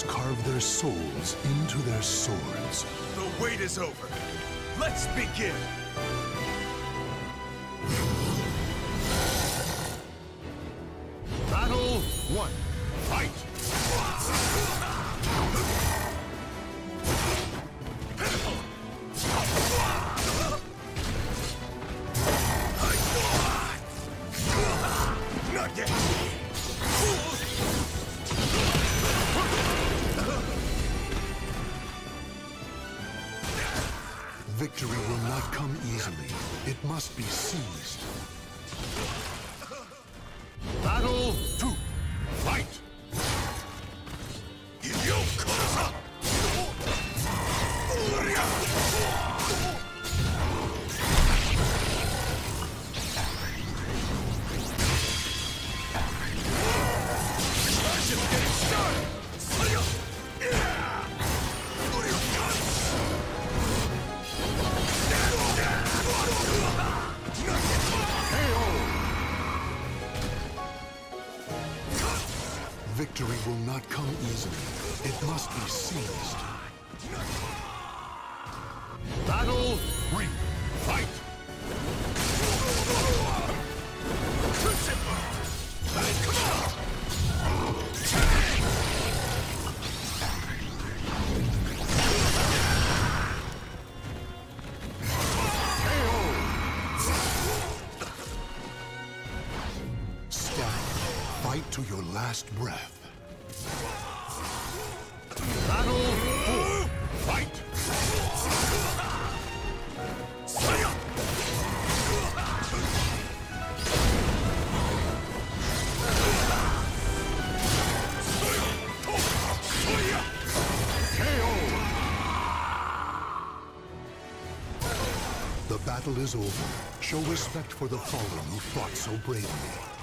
warriors carve their souls into their swords. The wait is over. Let's begin! Battle 1. Fight! Not yet! Victory will not come easily. It must be seized. Battle 2. Fight! Just getting started! Victory will not come easily. It must be seized. Battle 3. Fight! Fight to your last breath. Battle 4. Fight! KO! The battle is over. Show respect for the fallen who fought so bravely.